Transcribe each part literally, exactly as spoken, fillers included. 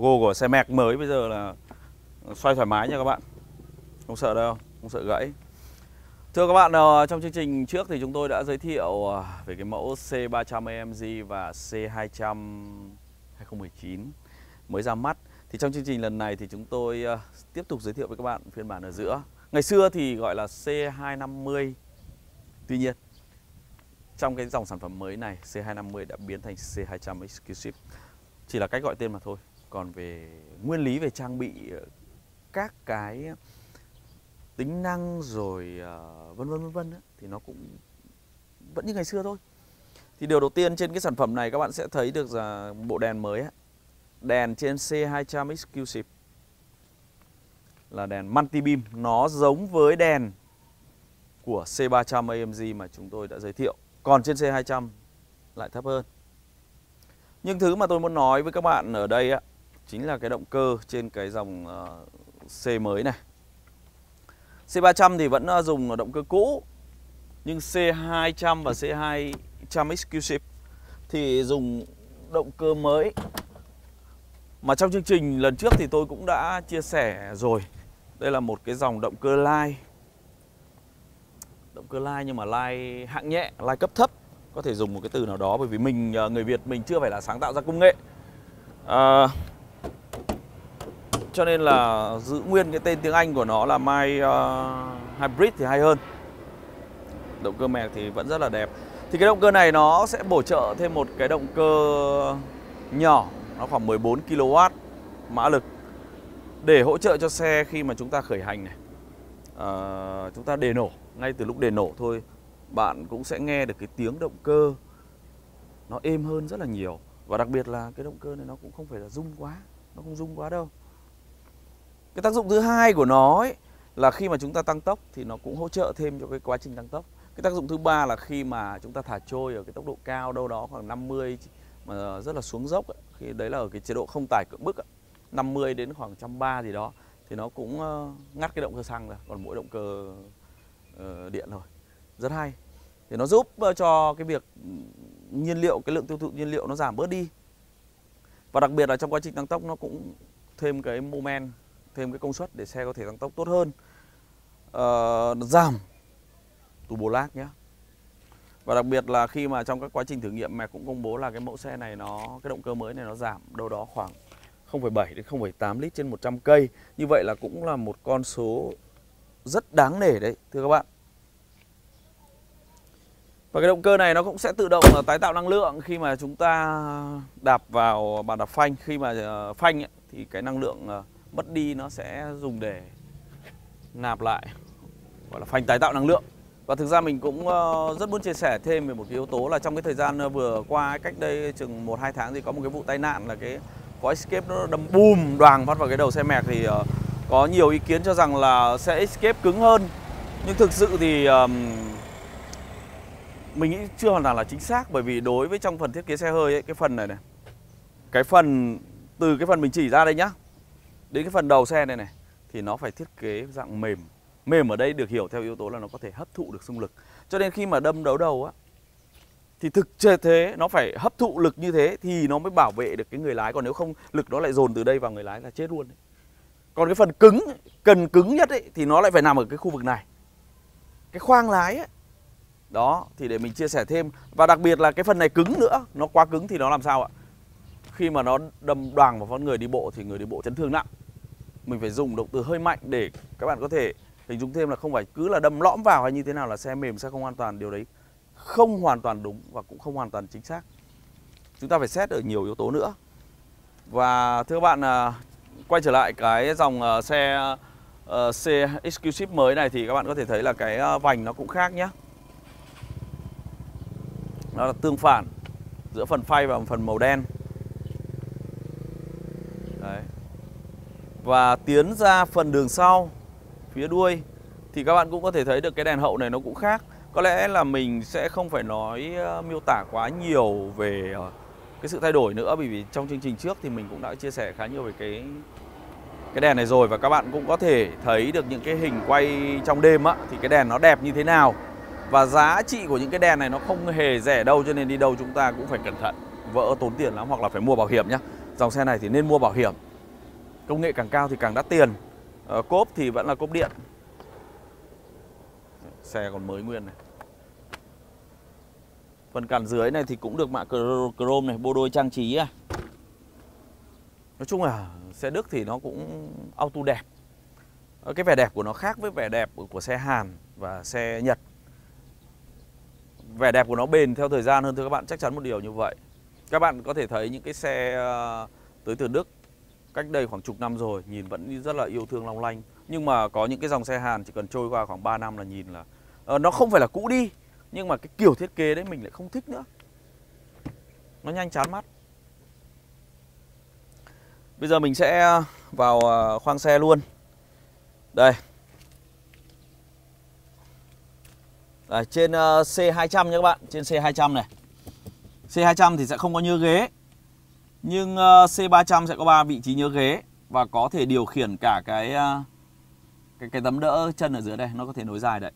logo của xe Merc mới bây giờ là xoay thoải mái nha các bạn. Không sợ đâu, không sợ gãy. Thưa các bạn, trong chương trình trước thì chúng tôi đã giới thiệu về cái mẫu C ba trăm a em giê và C hai trăm hai không một chín mới ra mắt. Thì trong chương trình lần này thì chúng tôi tiếp tục giới thiệu với các bạn phiên bản ở giữa. Ngày xưa thì gọi là C hai năm mươi. Tuy nhiên, trong cái dòng sản phẩm mới này, C hai năm mươi đã biến thành C hai trăm Exclusive. Chỉ là cách gọi tên mà thôi. Còn về nguyên lý về trang bị các cái tính năng rồi uh, vân vân vân vân thì nó cũng vẫn như ngày xưa thôi. Thì điều đầu tiên trên cái sản phẩm này các bạn sẽ thấy được là bộ đèn mới ấy. Đèn trên C hai trăm Exclusive là đèn multi beam, nó giống với đèn của C ba trăm a em giê mà chúng tôi đã giới thiệu. Còn trên C hai trăm lại thấp hơn. Nhưng thứ mà tôi muốn nói với các bạn ở đây á, chính là cái động cơ trên cái dòng uh, C mới này. C ba trăm thì vẫn dùng động cơ cũ, nhưng C hai trăm và C hai trăm Exclusive thì dùng động cơ mới. Mà trong chương trình lần trước thì tôi cũng đã chia sẻ rồi. Đây là một cái dòng động cơ Line. Động cơ Line nhưng mà Line hạng nhẹ, Line cấp thấp. Có thể dùng một cái từ nào đó bởi vì mình, người Việt mình chưa phải là sáng tạo ra công nghệ. À, cho nên là giữ nguyên cái tên tiếng Anh của nó là My uh, Hybrid thì hay hơn. Động cơ Merc thì vẫn rất là đẹp. Thì cái động cơ này nó sẽ bổ trợ thêm một cái động cơ nhỏ, nó khoảng mười bốn ki lô oát mã lực, để hỗ trợ cho xe khi mà chúng ta khởi hành này. À, chúng ta đề nổ, ngay từ lúc đề nổ thôi bạn cũng sẽ nghe được cái tiếng động cơ nó êm hơn rất là nhiều. Và đặc biệt là cái động cơ này nó cũng không phải là rung quá, nó không rung quá đâu. Cái tác dụng thứ hai của nó ấy, là khi mà chúng ta tăng tốc thì nó cũng hỗ trợ thêm cho cái quá trình tăng tốc. Cái tác dụng thứ ba là khi mà chúng ta thả trôi ở cái tốc độ cao đâu đó khoảng năm mươi mà rất là xuống dốc ấy, khi đấy là ở cái chế độ không tải cưỡng bức ấy, năm mươi đến khoảng một trăm ba mươi gì đó thì nó cũng ngắt cái động cơ xăng ra, còn mỗi động cơ uh, điện thôi. Rất hay. Thì nó giúp cho cái việc nhiên liệu, cái lượng tiêu thụ nhiên liệu nó giảm bớt đi. Và đặc biệt là trong quá trình tăng tốc nó cũng thêm cái moment, thêm cái công suất để xe có thể tăng tốc tốt hơn. uh, Giảm turbo lag nhé. Và đặc biệt là khi mà trong các quá trình thử nghiệm mà cũng công bố là cái mẫu xe này nó, cái động cơ mới này nó giảm đâu đó khoảng không phẩy bảy đến không phẩy tám lít trên một trăm cây. Như vậy là cũng là một con số rất đáng nể đấy thưa các bạn. Và cái động cơ này nó cũng sẽ tự động tái tạo năng lượng khi mà chúng ta đạp vào bàn đạp phanh. Khi mà phanh ấy, thì cái năng lượng mất đi nó sẽ dùng để nạp lại, gọi là phanh tái tạo năng lượng. Và thực ra mình cũng rất muốn chia sẻ thêm về một cái yếu tố là trong cái thời gian vừa qua, cách đây chừng một hai tháng thì có một cái vụ tai nạn là cái có Escape nó đâm bùm đoàng phát vào cái đầu xe Merc. Thì uh, có nhiều ý kiến cho rằng là xe Escape cứng hơn, nhưng thực sự thì um, mình nghĩ chưa hoàn toàn là chính xác. Bởi vì đối với trong phần thiết kế xe hơi ấy, cái phần này này, cái phần từ cái phần mình chỉ ra đây nhá đến cái phần đầu xe này này thì nó phải thiết kế dạng mềm. Mềm ở đây được hiểu theo yếu tố là nó có thể hấp thụ được xung lực. Cho nên khi mà đâm đấu đầu á thì thực chế thế nó phải hấp thụ lực như thế thì nó mới bảo vệ được cái người lái. Còn nếu không, lực nó lại dồn từ đây vào người lái là chết luôn đấy. Còn cái phần cứng, cần cứng nhất ấy, thì nó lại phải nằm ở cái khu vực này, cái khoang lái ấy. Đó, thì để mình chia sẻ thêm. Và đặc biệt là cái phần này cứng nữa. Nó quá cứng thì nó làm sao ạ? Khi mà nó đâm đoàng vào con người đi bộ thì người đi bộ chấn thương nặng. Mình phải dùng động từ hơi mạnh để các bạn có thể hình dung thêm là không phải cứ là đâm lõm vào hay như thế nào là xe mềm, xe không an toàn. Điều đấy không hoàn toàn đúng và cũng không hoàn toàn chính xác. Chúng ta phải xét ở nhiều yếu tố nữa. Và thưa các bạn, quay trở lại cái dòng xe C Exclusive mới này thì các bạn có thể thấy là cái vành nó cũng khác nhé. Nó là tương phản giữa phần phay và phần màu đen. Đấy. Và tiến ra phần đường sau, phía đuôi thì các bạn cũng có thể thấy được cái đèn hậu này nó cũng khác. Có lẽ là mình sẽ không phải nói uh, miêu tả quá nhiều về uh, cái sự thay đổi nữa, bởi vì trong chương trình trước thì mình cũng đã chia sẻ khá nhiều về cái cái đèn này rồi. Và các bạn cũng có thể thấy được những cái hình quay trong đêm á, thì cái đèn nó đẹp như thế nào. Và giá trị của những cái đèn này nó không hề rẻ đâu, cho nên đi đâu chúng ta cũng phải cẩn thận, vỡ tốn tiền lắm, hoặc là phải mua bảo hiểm nhá. Dòng xe này thì nên mua bảo hiểm Công nghệ càng cao thì càng đắt tiền. à, Cốp thì vẫn là cốp điện. Xe còn mới nguyên này. Phần cản dưới này thì cũng được mạ chrome này, bô đôi trang trí à. Nói chung là xe Đức thì nó cũng auto đẹp. Cái vẻ đẹp của nó khác với vẻ đẹp của xe Hàn và xe Nhật. Vẻ đẹp của nó bền theo thời gian hơn thưa các bạn, chắc chắn một điều như vậy. Các bạn có thể thấy những cái xe tới từ Đức cách đây khoảng chục năm rồi, nhìn vẫn rất là yêu thương long lanh. Nhưng mà có những cái dòng xe Hàn chỉ cần trôi qua khoảng ba năm là nhìn là uh, nó không phải là cũ đi, nhưng mà cái kiểu thiết kế đấy mình lại không thích nữa. Nó nhanh chán mắt. Bây giờ mình sẽ vào khoang xe luôn. Đây. Đây, trên uh, C hai trăm nha các bạn, trên C hai trăm này. C hai trăm thì sẽ không có nhớ ghế. Nhưng uh, C ba trăm sẽ có ba vị trí nhớ ghế và có thể điều khiển cả cái uh, cái cái tấm đỡ chân ở dưới đây, nó có thể nối dài đấy.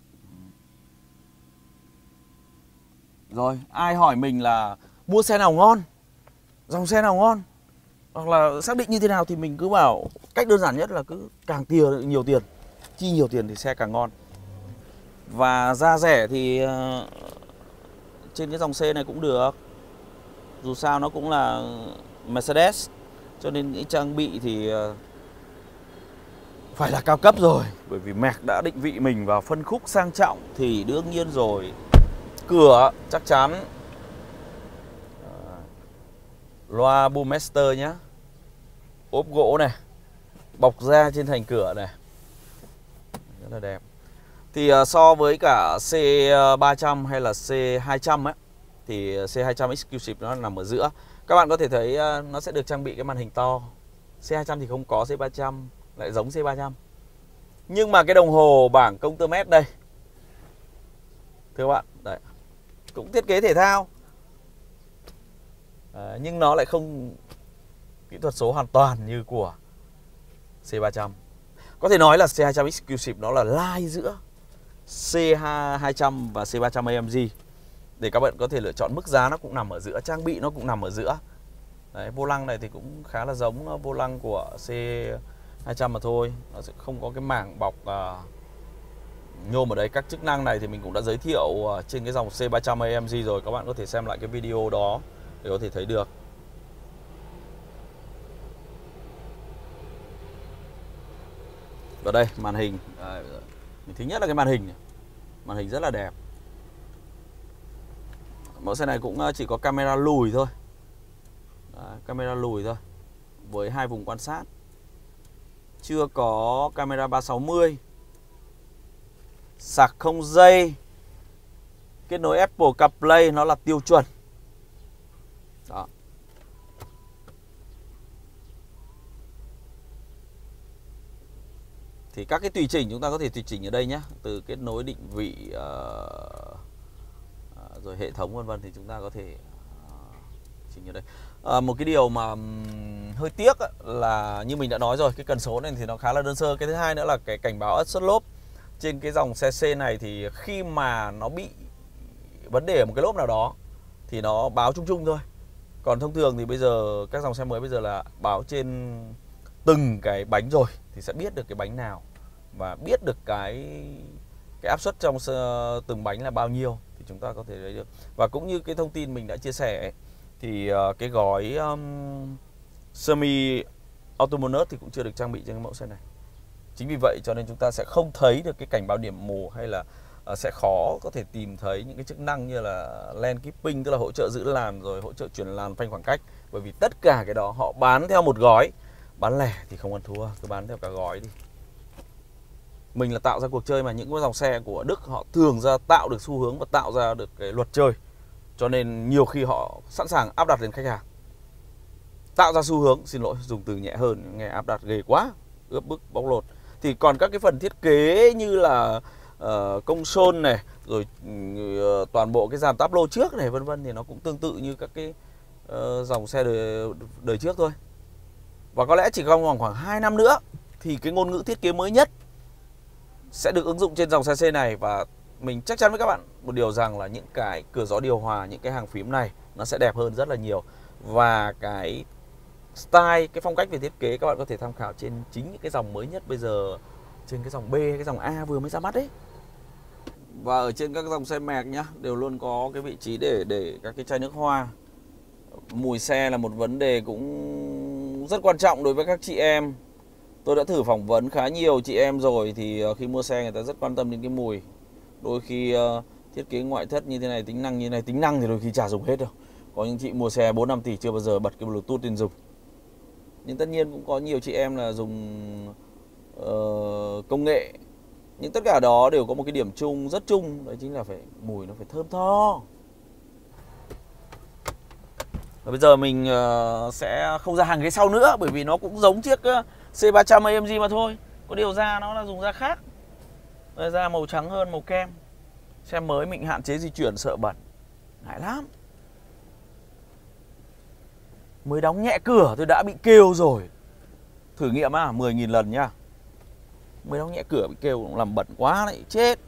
Rồi, ai hỏi mình là mua xe nào ngon, dòng xe nào ngon, hoặc là xác định như thế nào thì mình cứ bảo cách đơn giản nhất là cứ càng tiền nhiều tiền, chi nhiều tiền thì xe càng ngon. Và giá rẻ thì uh, trên cái dòng xe này cũng được. Dù sao nó cũng là Mercedes, cho nên những trang bị thì uh, phải là cao cấp rồi. Bởi vì Merc đã định vị mình vào phân khúc sang trọng thì đương nhiên rồi. Cửa chắc chắn uh, loa Burmester nhá, ốp gỗ này, bọc da trên thành cửa này, rất là đẹp. Thì uh, so với cả C ba trăm hay là C hai trăm ấy, thì C hai trăm Exclusive nó nằm ở giữa. Các bạn có thể thấy uh, nó sẽ được trang bị cái màn hình to. C hai trăm thì không có, C ba trăm lại giống C ba trăm. Nhưng mà cái đồng hồ bảng công tơ mét đây, thưa các bạn, đấy, cũng thiết kế thể thao. À, nhưng nó lại không kỹ thuật số hoàn toàn như của C ba trăm. Có thể nói là C hai trăm Exclusive nó là lai giữa C hai trăm và C ba trăm a em giê. Để các bạn có thể lựa chọn, mức giá nó cũng nằm ở giữa, trang bị nó cũng nằm ở giữa. Đấy, vô lăng này thì cũng khá là giống vô lăng của C hai trăm mà thôi. Nó sẽ không có cái mảng bọc uh, nhôm ở đấy. Các chức năng này thì mình cũng đã giới thiệu uh, trên cái dòng C ba trăm a em giê rồi. Các bạn có thể xem lại cái video đó để có thể thấy được. Ở đây màn hình, à, thứ nhất là cái màn hình này. Màn hình rất là đẹp. Mẫu xe này cũng chỉ có camera lùi thôi. Đấy, camera lùi thôi với hai vùng quan sát. Chưa có camera ba sáu mươi. Sạc không dây. Kết nối Apple CarPlay nó là tiêu chuẩn. Đó. Thì các cái tùy chỉnh chúng ta có thể tùy chỉnh ở đây nhé. Từ kết nối định vị uh, uh, rồi hệ thống vân vân thì chúng ta có thể uh, chỉnh ở đây. Uh, một cái điều mà um, hơi tiếc là như mình đã nói rồi, cái cần số này thì nó khá là đơn sơ. Cái thứ hai nữa là cái cảnh báo ất suất lốp trên cái dòng xe C này thì khi mà nó bị vấn đề ở một cái lốp nào đó thì nó báo chung chung thôi. Còn thông thường thì bây giờ các dòng xe mới bây giờ là báo trên từng cái bánh rồi thì sẽ biết được cái bánh nào và biết được cái cái áp suất trong từng bánh là bao nhiêu thì chúng ta có thể lấy được. Và cũng như cái thông tin mình đã chia sẻ ấy, thì uh, cái gói um, semi autonomous thì cũng chưa được trang bị trên cái mẫu xe này. Chính vì vậy cho nên chúng ta sẽ không thấy được cái cảnh báo điểm mù, hay là uh, sẽ khó có thể tìm thấy những cái chức năng như là lane keeping, tức là hỗ trợ giữ làn rồi hỗ trợ chuyển làn phanh khoảng cách. Bởi vì tất cả cái đó họ bán theo một gói. Bán lẻ thì không ăn thua, cứ bán theo cả gói đi. Mình là tạo ra cuộc chơi mà, những cái dòng xe của Đức họ thường ra tạo được xu hướng và tạo ra được cái luật chơi. Cho nên nhiều khi họ sẵn sàng áp đặt lên khách hàng. Tạo ra xu hướng, xin lỗi dùng từ nhẹ hơn, nghe áp đặt ghê quá, ướp bức bóc lột. Thì còn các cái phần thiết kế như là uh, console này, rồi uh, toàn bộ cái dàn táp lô trước này vân vân thì nó cũng tương tự như các cái uh, dòng xe đời, đời trước thôi. Và có lẽ chỉ còn khoảng khoảng hai năm nữa thì cái ngôn ngữ thiết kế mới nhất sẽ được ứng dụng trên dòng xe C này. Và mình chắc chắn với các bạn một điều rằng là những cái cửa gió điều hòa, những cái hàng phím này nó sẽ đẹp hơn rất là nhiều. Và cái style, cái phong cách về thiết kế các bạn có thể tham khảo trên chính những cái dòng mới nhất bây giờ, trên cái dòng B, cái dòng A vừa mới ra mắt đấy. Và ở trên các dòng xe Merc nhá, đều luôn có cái vị trí để để các cái chai nước hoa. Mùi xe là một vấn đề cũng rất quan trọng đối với các chị em. Tôi đã thử phỏng vấn khá nhiều chị em rồi, thì khi mua xe người ta rất quan tâm đến cái mùi. Đôi khi uh, thiết kế ngoại thất như thế này, tính năng như thế này, tính năng thì đôi khi chả dùng hết đâu. Có những chị mua xe bốn năm tỷ chưa bao giờ bật cái Bluetooth lên dùng. Nhưng tất nhiên cũng có nhiều chị em là dùng uh, công nghệ. Nhưng tất cả đó đều có một cái điểm chung rất chung, đấy chính là phải mùi nó phải thơm tho. Và bây giờ mình uh, sẽ không ra hàng ghế sau nữa, bởi vì nó cũng giống chiếc uh, C ba trăm a em giê mà thôi. Có điều da nó là dùng da khác, da màu trắng hơn, màu kem. Xe mới mình hạn chế di chuyển sợ bẩn, ngại lắm. Mới đóng nhẹ cửa tôi đã bị kêu rồi. Thử nghiệm à, mười nghìn lần nhá. Mới đóng nhẹ cửa bị kêu làm bẩn quá đấy, chết.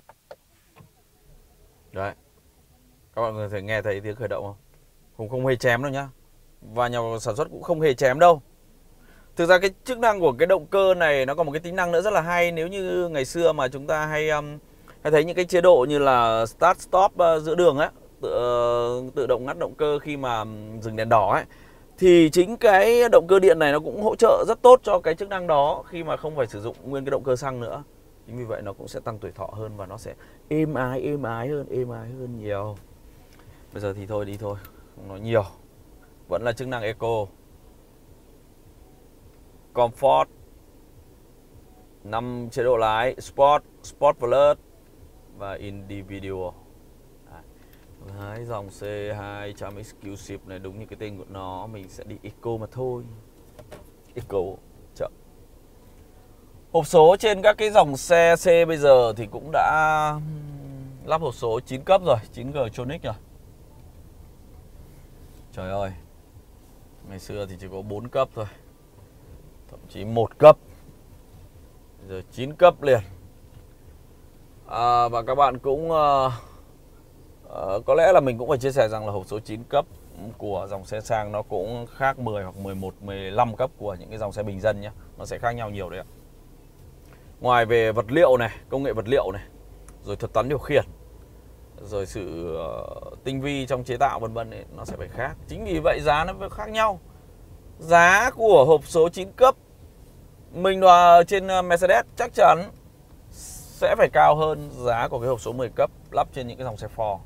Đấy, các bạn có thể nghe thấy tiếng khởi động không? Không, không hề chém đâu nhá. Và nhà sản xuất cũng không hề chém đâu. Thực ra cái chức năng của cái động cơ này nó có một cái tính năng nữa rất là hay. Nếu như ngày xưa mà chúng ta hay, um, hay thấy những cái chế độ như là Start Stop uh, giữa đường ấy, tự, uh, tự động ngắt động cơ khi mà um, dừng đèn đỏ ấy, thì chính cái động cơ điện này nó cũng hỗ trợ rất tốt cho cái chức năng đó, khi mà không phải sử dụng nguyên cái động cơ xăng nữa. Chính vì vậy nó cũng sẽ tăng tuổi thọ hơn và nó sẽ êm ái, êm ái hơn, êm ái hơn nhiều. Bây giờ thì thôi đi thôi, không nói nhiều. Vẫn là chức năng Eco, Comfort, năm chế độ lái, Sport, Sport Plus và Individual. Đấy, dòng C hai trăm Exclusive này đúng như cái tên của nó, mình sẽ đi Eco mà thôi. Eco, chậm. Hộp số trên các cái dòng xe C bây giờ thì cũng đã lắp hộp số chín cấp rồi, chín G Tronic rồi. Trời ơi, ngày xưa thì chỉ có bốn cấp thôi, thậm chí một cấp, bây giờ chín cấp liền. À, và các bạn cũng uh, uh, có lẽ là mình cũng phải chia sẻ rằng là hộp số chín cấp của dòng xe sang nó cũng khác mười hoặc mười một, mười lăm cấp của những cái dòng xe bình dân nhé. Nó sẽ khác nhau nhiều đấy ạ. Ngoài về vật liệu này, công nghệ vật liệu này, rồi thuật toán điều khiển, rồi sự uh, tinh vi trong chế tạo vân vân, nó sẽ phải khác. Chính vì vậy giá nó phải khác nhau. Giá của hộp số chín cấp mình là trên Mercedes chắc chắn sẽ phải cao hơn giá của cái hộp số mười cấp lắp trên những cái dòng xe Ford.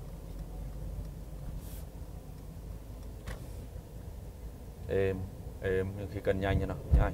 Êm, êm, nhưng khi cần nhanh như nào, nhanh.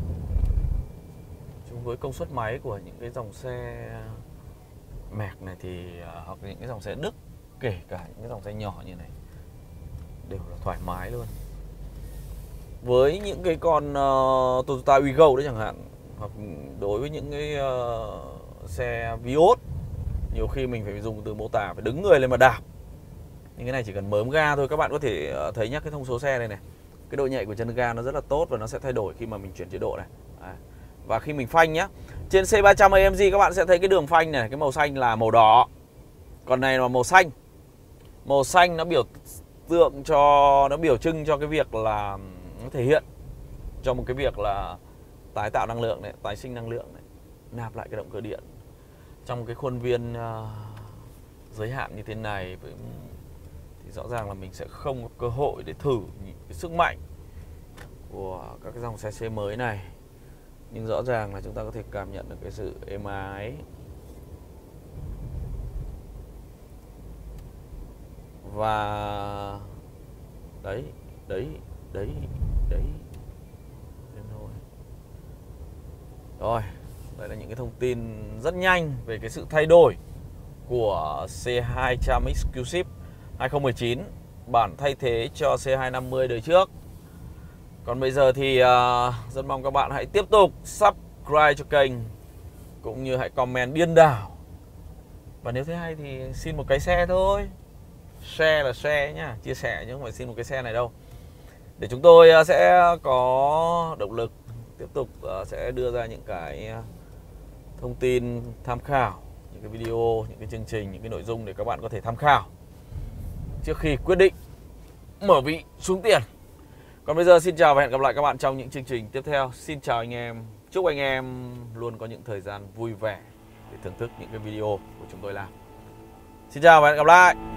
Chung với công suất máy của những cái dòng xe Merc này thì hoặc những cái dòng xe Đức, kể cả những cái dòng xe nhỏ như này, đều là thoải mái luôn. Với những cái con uh, Toyota Wigo đấy chẳng hạn, hoặc đối với những cái uh, xe Vios, nhiều khi mình phải dùng từ mô tả phải đứng người lên mà đạp. Nhưng cái này chỉ cần mớm ga thôi. Các bạn có thể uh, thấy nhá, cái thông số xe này này, cái độ nhạy của chân ga nó rất là tốt và nó sẽ thay đổi khi mà mình chuyển chế độ này. Đấy. Và khi mình phanh nhá, trên C ba trăm a em giê các bạn sẽ thấy cái đường phanh này, cái màu xanh là màu đỏ, còn này là màu xanh. Màu xanh nó biểu tượng cho, nó biểu trưng cho cái việc là nó thể hiện cho một cái việc là tái tạo năng lượng này, tái sinh năng lượng này, nạp lại cái động cơ điện trong cái khuôn viên uh, giới hạn như thế này. Với, thì rõ ràng là mình sẽ không có cơ hội để thử cái sức mạnh của các cái dòng xe C mới này. Nhưng rõ ràng là chúng ta có thể cảm nhận được cái sự êm ái và đấy, đấy, đấy, đấy. Rồi, đây là những cái thông tin rất nhanh về cái sự thay đổi của C hai trăm Exclusive hai không một chín, bản thay thế cho C hai năm mươi đời trước. Còn bây giờ thì uh, rất mong các bạn hãy tiếp tục subscribe cho kênh, cũng như hãy comment điên đảo. Và nếu thấy hay thì xin một cái share thôi. Share là share nhá, chia sẻ chứ không phải xin một cái share này đâu. Để chúng tôi sẽ có động lực tiếp tục uh, sẽ đưa ra những cái thông tin tham khảo, những cái video, những cái chương trình, những cái nội dung để các bạn có thể tham khảo trước khi quyết định mở vị xuống tiền. Còn bây giờ xin chào và hẹn gặp lại các bạn trong những chương trình tiếp theo. Xin chào anh em. Chúc anh em luôn có những thời gian vui vẻ để thưởng thức những cái video của chúng tôi làm. Xin chào và hẹn gặp lại.